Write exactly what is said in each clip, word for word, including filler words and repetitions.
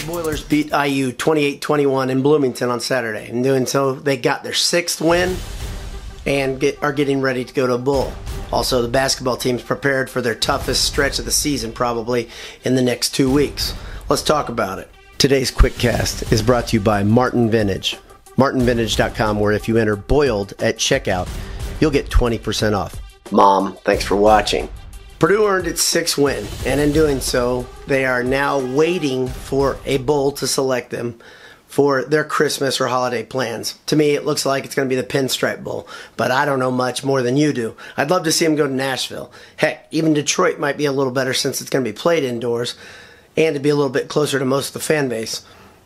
Boilers beat I U twenty-eight twenty-one in Bloomington on Saturday. In doing so, they got their sixth win and get, are getting ready to go to a bowl. Also, the basketball team's prepared for their toughest stretch of the season probably in the next two weeks. Let's talk about it. Today's quick cast is brought to you by Martin Vintage. martin vintage dot com, where if you enter Boiled at checkout, you'll get twenty percent off. Mom, thanks for watching. Purdue earned its sixth win, and in doing so, they are now waiting for a bowl to select them for their Christmas or holiday plans. To me, it looks like it's going to be the Pinstripe Bowl, but I don't know much more than you do. I'd love to see them go to Nashville. Heck, even Detroit might be a little better since it's going to be played indoors and to be a little bit closer to most of the fan base.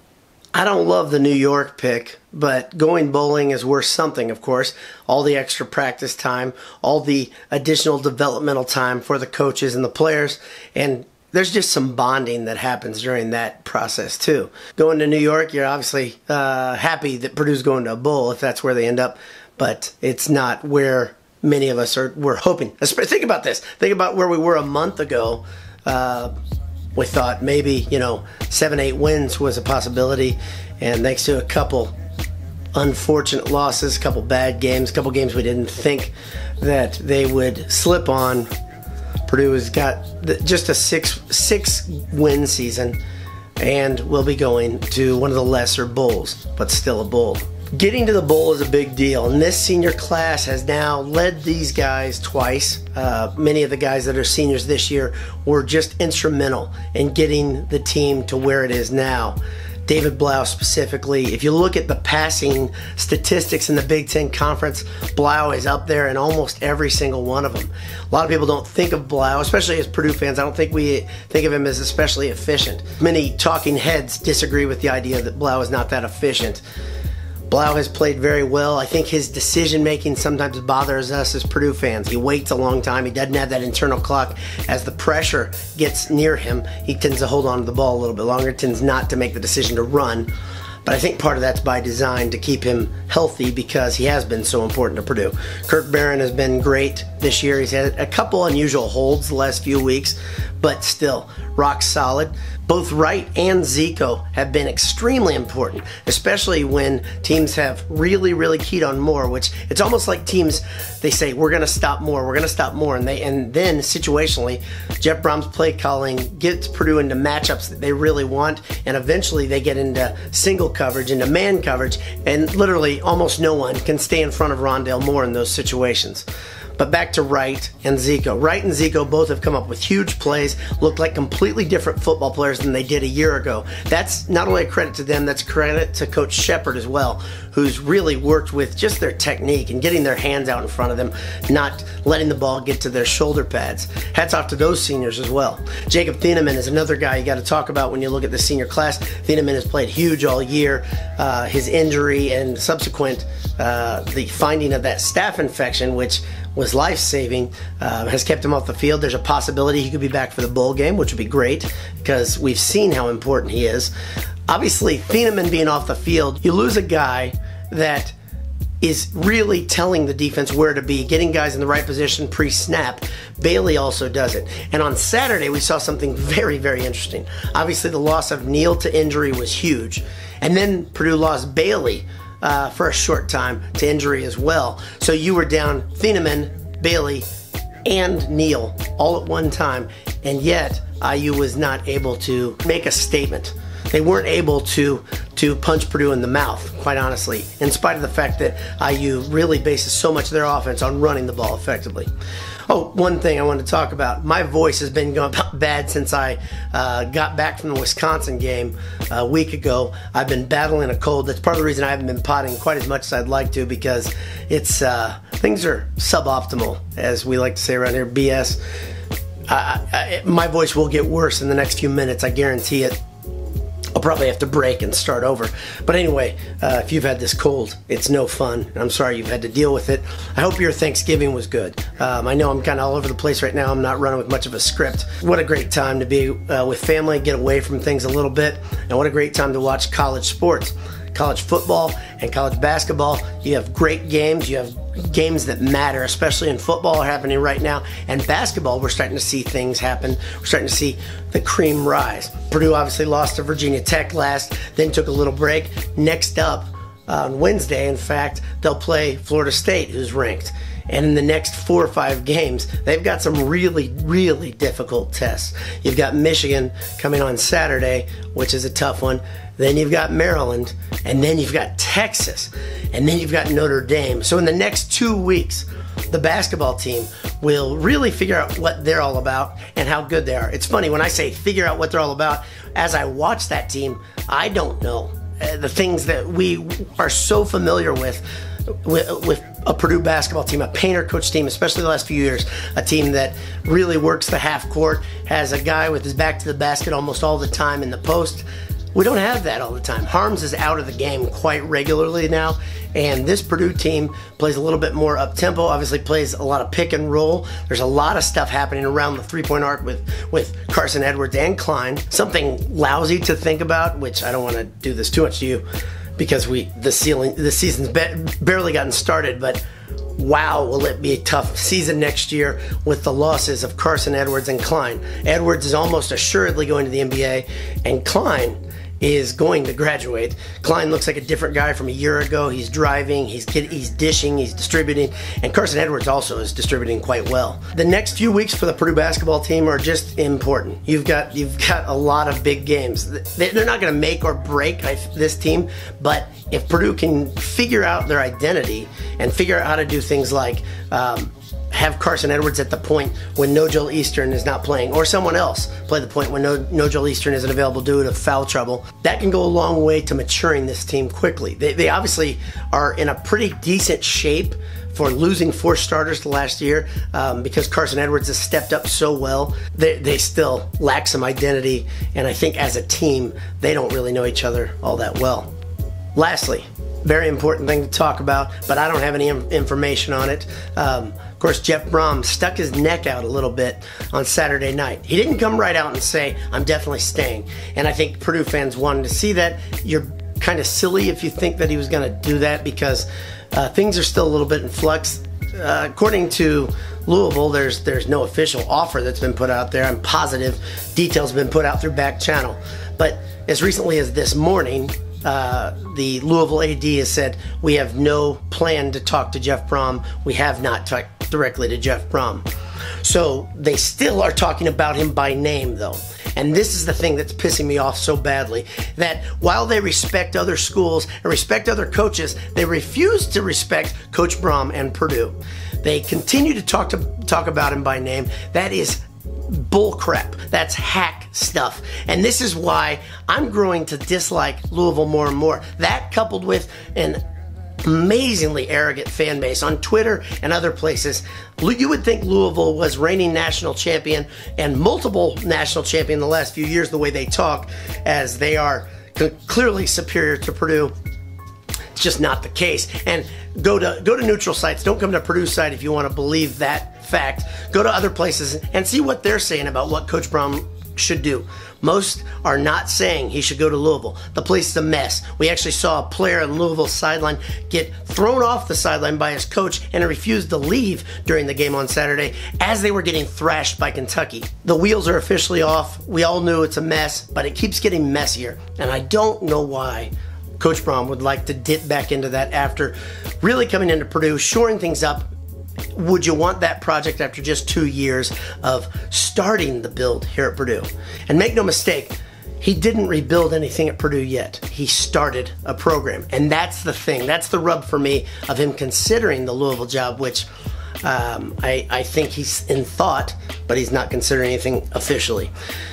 I don't love the New York pick, but going bowling is worth something, of course. All the extra practice time, all the additional developmental time for the coaches and the players, and there's just some bonding that happens during that process too. Going to New York, you're obviously uh, happy that Purdue's going to a bowl if that's where they end up, but it's not where many of us are we're hoping. Think about this. Think about where we were a month ago. Uh, We thought maybe, you know, seven, eight wins was a possibility, and thanks to a couple unfortunate losses, a couple bad games, a couple games we didn't think that they would slip on, Purdue has got just a six six win season, and will be going to one of the lesser bowls, but still a bowl. Getting to the bowl is a big deal, and this senior class has now led these guys twice. Uh, many of the guys that are seniors this year were just instrumental in getting the team to where it is now. David Blau specifically, if you look at the passing statistics in the Big Ten Conference, Blau is up there in almost every single one of them. A lot of people don't think of Blau, especially as Purdue fans. I don't think we think of him as especially efficient. Many talking heads disagree with the idea that Blau is not that efficient. Blau has played very well. I think his decision making sometimes bothers us as Purdue fans. He waits a long time. He doesn't have that internal clock. As the pressure gets near him, he tends to hold on to the ball a little bit longer, tends not to make the decision to run. But I think part of that's by design to keep him healthy because he has been so important to Purdue. Kirk Barron has been great this year. He's had a couple unusual holds the last few weeks, but still rock solid. Both Wright and Zico have been extremely important, especially when teams have really, really keyed on more, which it's almost like teams, they say, we're going to stop more, we're going to stop more, and they and then situationally, Jeff Brom's play calling gets Purdue into matchups that they really want, and eventually they get into single coverage, into man coverage, and literally almost no one can stay in front of Rondale Moore in those situations. But back to Wright and Zico. Wright and Zico both have come up with huge plays, looked like completely different football players than they did a year ago. That's not only a credit to them, that's credit to Coach Shepard as well, who's really worked with just their technique and getting their hands out in front of them, not letting the ball get to their shoulder pads. Hats off to those seniors as well. Jacob Thieneman is another guy you got to talk about when you look at the senior class. Thieneman has played huge all year. Uh, his injury and subsequent uh, the finding of that staph infection, which was life-saving, uh, has kept him off the field. There's a possibility he could be back for the bowl game, which would be great because we've seen how important he is. Obviously, Thieneman being off the field, you lose a guy that is really telling the defense where to be, getting guys in the right position pre-snap. Bailey also does it. And on Saturday, we saw something very, very interesting. Obviously, the loss of Neal to injury was huge. And then Purdue lost Bailey Uh, for a short time to injury as well. So you were down Thieneman, Bailey, and Neal all at one time, and yet I U was not able to make a statement. They weren't able to to punch Purdue in the mouth, quite honestly, in spite of the fact that I U really bases so much of their offense on running the ball effectively. Oh, one thing I want to talk about. My voice has been going bad since I uh, got back from the Wisconsin game a week ago. I've been battling a cold. That's part of the reason I haven't been potting quite as much as I'd like to, because it's uh, things are suboptimal, as we like to say around here, B S. Uh, I, my voice will get worse in the next few minutes, I guarantee it. I'll probably have to break and start over. But anyway, uh, if you've had this cold, it's no fun. I'm sorry you've had to deal with it. I hope your Thanksgiving was good. Um, I know I'm kind of all over the place right now. I'm not running with much of a script. What a great time to be uh, with family, get away from things a little bit. And what a great time to watch college sports. College football and college basketball. You have great games. You have games that matter, especially in football, are happening right now. And basketball, we're starting to see things happen. We're starting to see the cream rise. Purdue obviously lost to Virginia Tech last, then took a little break. Next up, on Wednesday, in fact, they'll play Florida State, who's ranked. And in the next four or five games, they've got some really, really difficult tests. You've got Michigan coming on Saturday, which is a tough one. Then you've got Maryland, and then you've got Texas, and then you've got Notre Dame. So in the next two weeks, the basketball team will really figure out what they're all about and how good they are. It's funny, when I say figure out what they're all about, as I watch that team, I don't know. Uh, the things that we are so familiar with, with, with a Purdue basketball team, a painter coach team, especially the last few years, a team that really works the half court, has a guy with his back to the basket almost all the time in the post. We don't have that all the time. Harms is out of the game quite regularly now, and this Purdue team plays a little bit more up-tempo, obviously plays a lot of pick and roll. There's a lot of stuff happening around the three-point arc with, with Carson Edwards and Klein. Something lousy to think about, which I don't want to do this too much to you because we the, ceiling, the season's be, barely gotten started, but wow, will it be a tough season next year with the losses of Carson Edwards and Klein. Edwards is almost assuredly going to the N B A, and Klein is going to graduate. Klein looks like a different guy from a year ago. He's driving, he's he's dishing, he's distributing, and Carson Edwards also is distributing quite well. The next few weeks for the Purdue basketball team are just important. You've got you've got a lot of big games. They're not going to make or break this team, but if Purdue can figure out their identity and figure out how to do things like um, have Carson Edwards at the point when No Joel Eastern is not playing, or someone else play the point when No, no Joel Eastern isn't available due to foul trouble, that can go a long way to maturing this team quickly. They, they obviously are in a pretty decent shape for losing four starters last year um, because Carson Edwards has stepped up so well. They, they still lack some identity, and I think as a team, they don't really know each other all that well. Lastly, very important thing to talk about, but I don't have any information on it. Um, of course, Jeff Brom stuck his neck out a little bit on Saturday night. He didn't come right out and say, I'm definitely staying. And I think Purdue fans wanted to see that. You're kind of silly if you think that he was going to do that because uh, things are still a little bit in flux. Uh, according to Louisville, there's there's no official offer that's been put out there. I'm positive details have been put out through back channel. But as recently as this morning, Uh, the Louisville A D has said, we have no plan to talk to Jeff Brom. We have not talked directly to Jeff Brom. So they still are talking about him by name, though. And this is the thing that's pissing me off so badly, that while they respect other schools and respect other coaches, they refuse to respect Coach Brom and Purdue. They continue to talk to talk about him by name. That is bull crap. That's hack stuff. And this is why I'm growing to dislike Louisville more and more. That coupled with an amazingly arrogant fan base on Twitter and other places. You would think Louisville was reigning national champion and multiple national champion the last few years the way they talk, as they are clearly superior to Purdue. It's just not the case. And go to go to neutral sites. Don't come to Purdue's site if you want to believe that fact. Go to other places and see what they're saying about what Coach Brom should do. Most are not saying he should go to Louisville. The place is a mess. We actually saw a player on Louisville's sideline get thrown off the sideline by his coach and refused to leave during the game on Saturday as they were getting thrashed by Kentucky. The wheels are officially off. We all knew it's a mess, but it keeps getting messier. And I don't know why Coach Brom would like to dip back into that after really coming into Purdue, shoring things up. Would you want that project after just two years of starting the build here at Purdue? And make no mistake, he didn't rebuild anything at Purdue yet. He started a program. And that's the thing. That's the rub for me of him considering the Louisville job, which um, I, I think he's in thought, but he's not considering anything officially.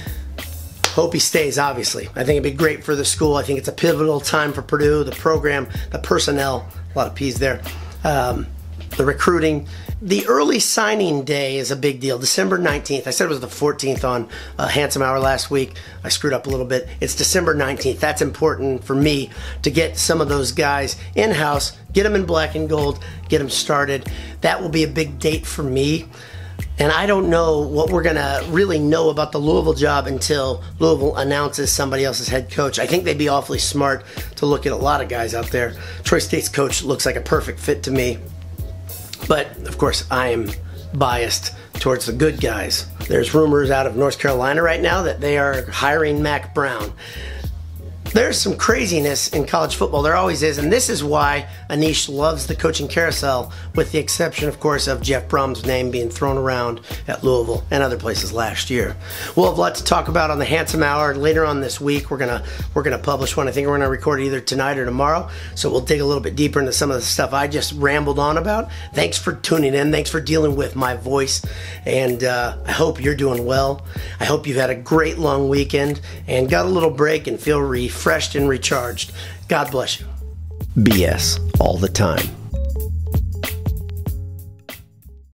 Hope he stays, obviously. I think it'd be great for the school. I think it's a pivotal time for Purdue, the program, the personnel, a lot of P's there. Um, the recruiting. The early signing day is a big deal. December nineteenth. I said it was the fourteenth on uh, Handsome Hour last week. I screwed up a little bit. It's December nineteenth. That's important for me to get some of those guys in-house, get them in black and gold, get them started. That will be a big date for me. And I don't know what we're going to really know about the Louisville job until Louisville announces somebody else's head coach. I think they'd be awfully smart to look at a lot of guys out there. Troy State's coach looks like a perfect fit to me. But, of course, I am biased towards the good guys. There's rumors out of North Carolina right now that they are hiring Mac Brown. There's some craziness in college football. There always is, and this is why Anish loves the coaching carousel, with the exception, of course, of Jeff Brum's name being thrown around at Louisville and other places last year. We'll have a lot to talk about on the Handsome Hour later on this week. We're gonna we're gonna publish one. I think we're gonna record it either tonight or tomorrow. So we'll dig a little bit deeper into some of the stuff I just rambled on about. Thanks for tuning in. Thanks for dealing with my voice, and uh, I hope you're doing well. I hope you've had a great long weekend and got a little break and feel refreshed. Refreshed and recharged. God bless you. B S all the time.